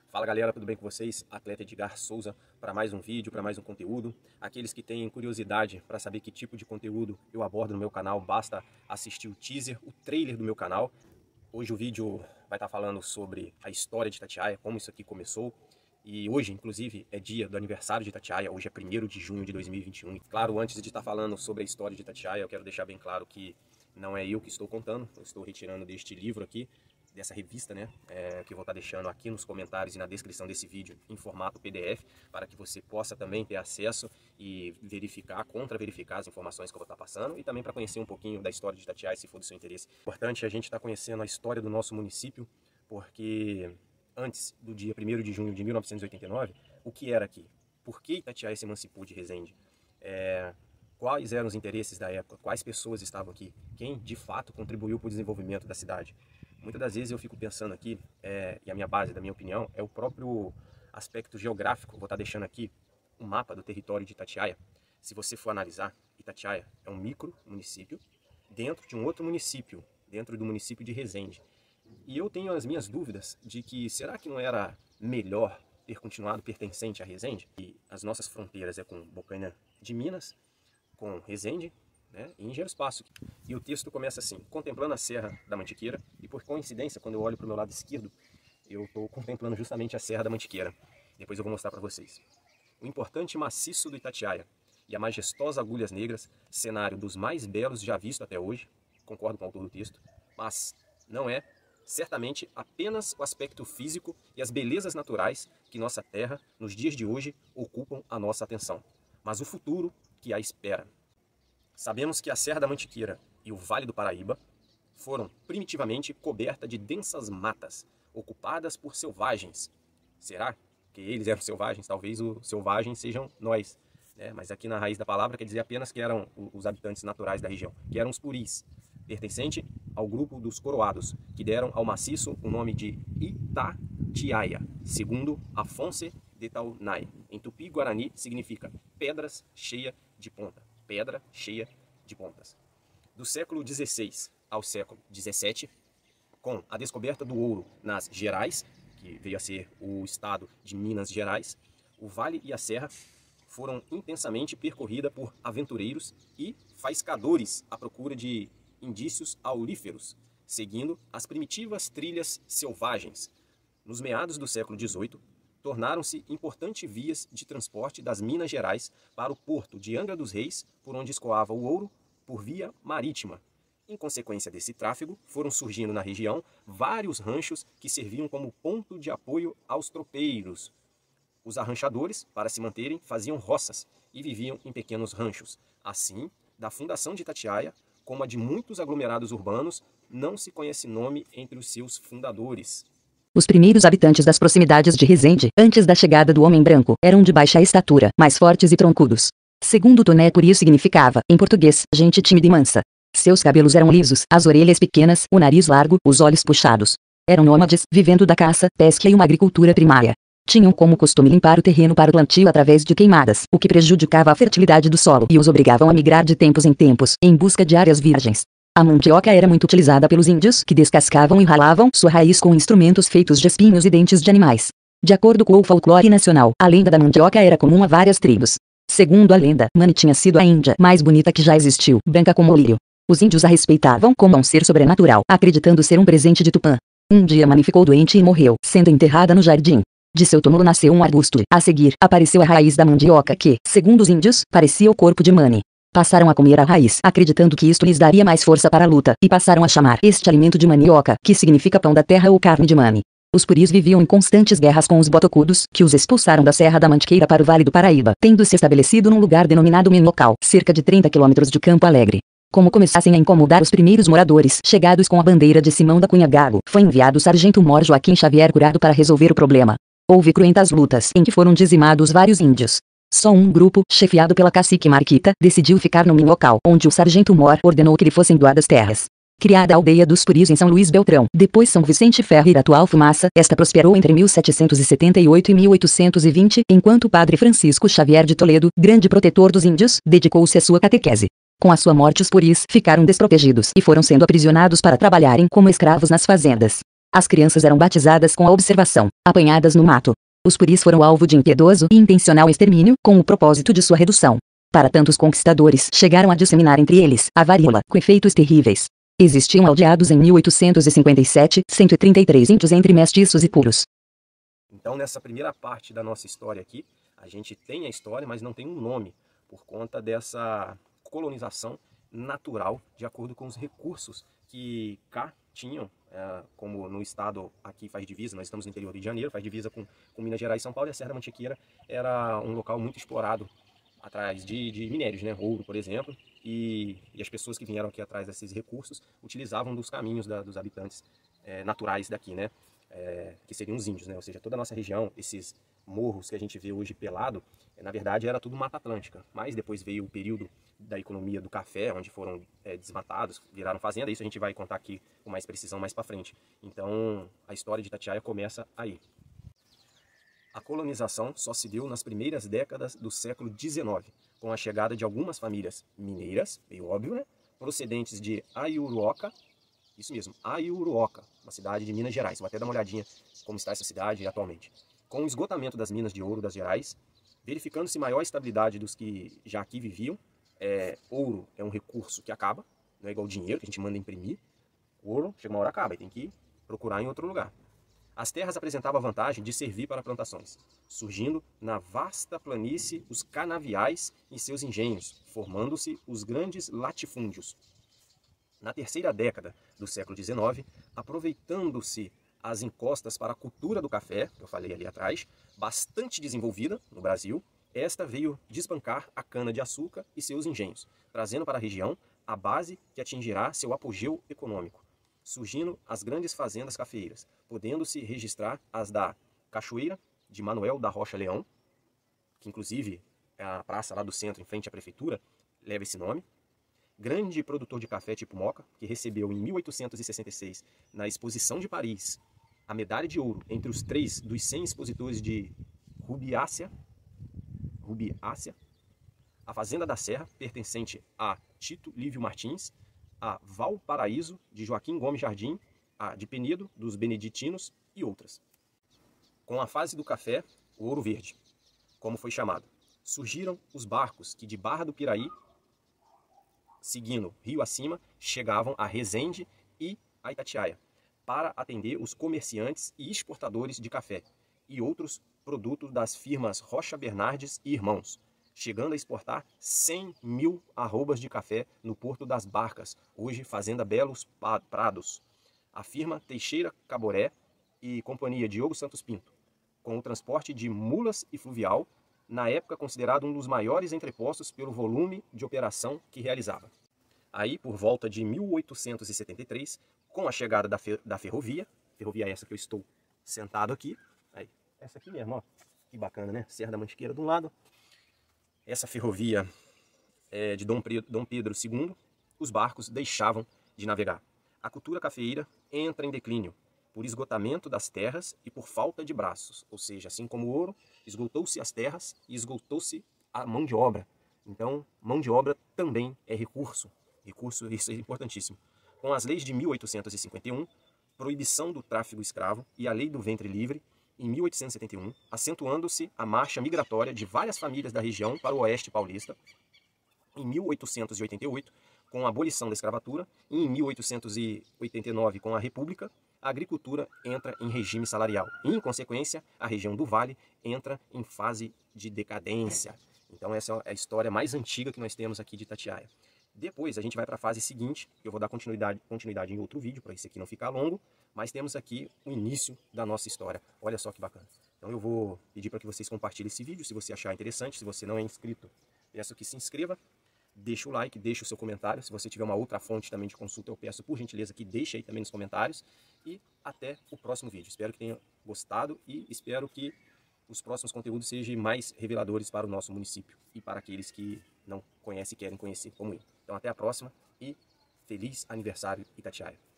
Fala galera, tudo bem com vocês? Atleta Edgar Souza para mais um vídeo, para mais um conteúdo. Aqueles que têm curiosidade para saber que tipo de conteúdo eu abordo no meu canal, basta assistir o teaser, o trailer do meu canal. Hoje o vídeo vai estar falando sobre a história de Itatiaia, como isso aqui começou. E hoje, inclusive, é dia do aniversário de Itatiaia, hoje é 1º de junho de 2021. E, claro, antes de estar falando sobre a história de Itatiaia, eu quero deixar bem claro que não é eu que estou contando, eu estou retirando deste livro aqui, dessa revista, né, que eu vou estar deixando aqui nos comentários e na descrição desse vídeo em formato PDF, para que você possa também ter acesso e verificar, contra-verificar as informações que eu vou estar passando e também para conhecer um pouquinho da história de Itatiaia, se for do seu interesse. Importante a gente estar conhecendo a história do nosso município, porque antes do dia 1º de junho de 1989, o que era aqui? Por que Itatiaia se emancipou de Resende? Quais eram os interesses da época? Quais pessoas estavam aqui? Quem, de fato, contribuiu para o desenvolvimento da cidade? Muitas das vezes eu fico pensando aqui, e a minha base, da minha opinião, é o próprio aspecto geográfico. Vou estar deixando aqui um mapa do território de Itatiaia. Se você for analisar, Itatiaia é um micro município dentro de um outro município, dentro do município de Resende. E eu tenho as minhas dúvidas de que será que não era melhor ter continuado pertencente a Resende? E as nossas fronteiras é com Bocaina de Minas, com Resende, né, e Engenheiro Espaço. E o texto começa assim: contemplando a Serra da Mantiqueira, e por coincidência, quando eu olho para o meu lado esquerdo, eu estou contemplando justamente a Serra da Mantiqueira. Depois eu vou mostrar para vocês. O importante maciço do Itatiaia e a majestosa Agulhas Negras, cenário dos mais belos já visto até hoje, concordo com o autor do texto, mas não é certamente apenas o aspecto físico e as belezas naturais que nossa terra, nos dias de hoje, ocupam a nossa atenção, mas o futuro que a espera. Sabemos que a Serra da Mantiqueira e o Vale do Paraíba foram primitivamente cobertas de densas matas, ocupadas por selvagens. Será que eles eram selvagens? Talvez os selvagens sejam nós, né? Mas aqui na raiz da palavra quer dizer apenas que eram os habitantes naturais da região, que eram os puris, pertencente ao grupo dos coroados, que deram ao maciço o nome de Itatiaia, segundo Afonso de Taunay. Em tupi-guarani significa pedras cheia de ponta. Pedra cheia de pontas. Do século XVI ao século XVII, com a descoberta do ouro nas Gerais, que veio a ser o estado de Minas Gerais, o vale e a serra foram intensamente percorridas por aventureiros e faiscadores à procura de indícios auríferos, seguindo as primitivas trilhas selvagens. Nos meados do século XVIII, tornaram-se importantes vias de transporte das Minas Gerais para o porto de Angra dos Reis, por onde escoava o ouro por via marítima. Em consequência desse tráfego, foram surgindo na região vários ranchos que serviam como ponto de apoio aos tropeiros. Os arranchadores, para se manterem, faziam roças e viviam em pequenos ranchos. Assim, da fundação de Itatiaia, como a de muitos aglomerados urbanos, não se conhece nome entre os seus fundadores. Os primeiros habitantes das proximidades de Resende, antes da chegada do homem branco, eram de baixa estatura, mais fortes e troncudos. Segundo Toné, por isso significava, em português, gente tímida e mansa. Seus cabelos eram lisos, as orelhas pequenas, o nariz largo, os olhos puxados. Eram nômades, vivendo da caça, pesca e uma agricultura primária. Tinham como costume limpar o terreno para o plantio através de queimadas, o que prejudicava a fertilidade do solo e os obrigavam a migrar de tempos em tempos, em busca de áreas virgens. A mandioca era muito utilizada pelos índios, que descascavam e ralavam sua raiz com instrumentos feitos de espinhos e dentes de animais. De acordo com o folclore nacional, a lenda da mandioca era comum a várias tribos. Segundo a lenda, Mani tinha sido a índia mais bonita que já existiu, branca como o lírio. Os índios a respeitavam como um ser sobrenatural, acreditando ser um presente de Tupã. Um dia Mani ficou doente e morreu, sendo enterrada no jardim. De seu túmulo nasceu um arbusto. A seguir, apareceu a raiz da mandioca que, segundo os índios, parecia o corpo de Mani. Passaram a comer a raiz, acreditando que isto lhes daria mais força para a luta, e passaram a chamar este alimento de manioca, que significa pão da terra ou carne de Mani. Os puris viviam em constantes guerras com os botocudos, que os expulsaram da Serra da Mantiqueira para o Vale do Paraíba, tendo se estabelecido num lugar denominado Minlocal, cerca de 30 quilômetros de Campo Alegre. Como começassem a incomodar os primeiros moradores, chegados com a bandeira de Simão da Cunha Gago, foi enviado o sargento Mor Joaquim Xavier Curado para resolver o problema. Houve cruentas lutas, em que foram dizimados vários índios. Só um grupo, chefiado pela cacique Marquita, decidiu ficar no local, onde o sargento Mor ordenou que lhe fossem doadas terras. Criada a aldeia dos Puris em São Luís Beltrão, depois São Vicente Ferreira, atual Fumaça, esta prosperou entre 1778 e 1820, enquanto o padre Francisco Xavier de Toledo, grande protetor dos índios, dedicou-se à sua catequese. Com a sua morte os Puris ficaram desprotegidos e foram sendo aprisionados para trabalharem como escravos nas fazendas. As crianças eram batizadas com a observação, apanhadas no mato. Os puris foram alvo de impiedoso e intencional extermínio, com o propósito de sua redução. Para tanto, os conquistadores chegaram a disseminar entre eles a varíola, com efeitos terríveis. Existiam aldeados em 1857, 133 índios entre mestiços e puros. Então, nessa primeira parte da nossa história aqui, a gente tem a história, mas não tem um nome, por conta dessa colonização natural, de acordo com os recursos que cá tinham, como no estado aqui faz divisa, nós estamos no interior do Rio de Janeiro, faz divisa com Minas Gerais e São Paulo, e a Serra da Mantiqueira era um local muito explorado atrás de minérios, né? Ouro, por exemplo, e as pessoas que vieram aqui atrás desses recursos utilizavam dos caminhos dos habitantes naturais daqui, né? Que seriam os índios, né? Ou seja, toda a nossa região, esses morros que a gente vê hoje pelado, na verdade era tudo Mata Atlântica, mas depois veio o período da economia do café, onde foram desmatados, viraram fazenda. Isso a gente vai contar aqui com mais precisão mais para frente. Então a história de Itatiaia começa aí. A colonização só se deu nas primeiras décadas do século XIX, com a chegada de algumas famílias mineiras, meio óbvio, né? Procedentes de Aiuruoca, isso mesmo, Aiuruoca, uma cidade de Minas Gerais. Vou até dar uma olhadinha como está essa cidade atualmente. Com o esgotamento das minas de ouro das Gerais, verificando-se maior estabilidade dos que já aqui viviam, ouro é um recurso que acaba, não é igual dinheiro que a gente manda imprimir. O ouro chega uma hora acaba e tem que procurar em outro lugar. As terras apresentavam a vantagem de servir para plantações, surgindo na vasta planície os canaviais e seus engenhos, formando-se os grandes latifúndios. Na terceira década do século XIX, aproveitando-se as encostas para a cultura do café, que eu falei ali atrás, bastante desenvolvida no Brasil, esta veio desbancar a cana-de-açúcar e seus engenhos, trazendo para a região a base que atingirá seu apogeu econômico, surgindo as grandes fazendas cafeeiras, podendo-se registrar as da Cachoeira, de Manuel da Rocha Leão, que inclusive a praça lá do centro, em frente à prefeitura, leva esse nome. Grande produtor de café tipo Moca, que recebeu em 1866, na Exposição de Paris, a medalha de ouro entre os 3 dos 100 expositores de Rubiácea. A Fazenda da Serra, pertencente a Tito Lívio Martins, a Valparaíso, de Joaquim Gomes Jardim, a de Penedo, dos Beneditinos e outras. Com a fase do café, o ouro verde, como foi chamado, surgiram os barcos que de Barra do Piraí, seguindo rio acima, chegavam a Resende e a Itatiaia, para atender os comerciantes e exportadores de café e outros produtos das firmas Rocha Bernardes e Irmãos, chegando a exportar 100 mil arrobas de café no Porto das Barcas, hoje Fazenda Belos Prados. A firma Teixeira Caboré e Companhia Diogo Santos Pinto, com o transporte de mulas e fluvial, na época considerado um dos maiores entrepostos pelo volume de operação que realizava. Aí, por volta de 1873, com a chegada da ferrovia essa que eu estou sentado aqui, aí, essa aqui mesmo, ó, que bacana, né? Serra da Mantiqueira de um lado, essa ferrovia de Dom Pedro II, os barcos deixavam de navegar. A cultura cafeeira entra em declínio, por esgotamento das terras e por falta de braços, ou seja, assim como o ouro, esgotou-se as terras e esgotou-se a mão de obra. Então, mão de obra também é recurso, isso é importantíssimo. Com as leis de 1851, proibição do tráfigo escravo e a lei do ventre livre, em 1871, acentuando-se a marcha migratória de várias famílias da região para o oeste paulista. Em 1888, com a abolição da escravatura, e em 1889, com a República, a agricultura entra em regime salarial e, em consequência, a região do Vale entra em fase de decadência. Então essa é a história mais antiga que nós temos aqui de Itatiaia. Depois a gente vai para a fase seguinte, eu vou dar continuidade em outro vídeo, para esse aqui não ficar longo, mas temos aqui o início da nossa história. Olha só que bacana. Então eu vou pedir para que vocês compartilhem esse vídeo, se você achar interessante. Se você não é inscrito, peço que se inscreva. Deixa o like, deixa o seu comentário. Se você tiver uma outra fonte também de consulta, eu peço por gentileza que deixe aí também nos comentários. E até o próximo vídeo. Espero que tenha gostado e espero que os próximos conteúdos sejam mais reveladores para o nosso município e para aqueles que não conhecem e querem conhecer como eu. Então até a próxima e feliz aniversário Itatiaia.